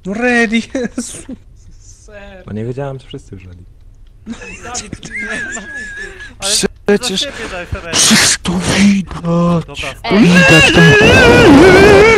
No ready, Jezu. Ser. Bo nie wiedziałem, że wszyscy już ready. Dawid, nie no. Ale Przecież za siebie daj Ferrari. wszystko widać. Dobra, Widać to.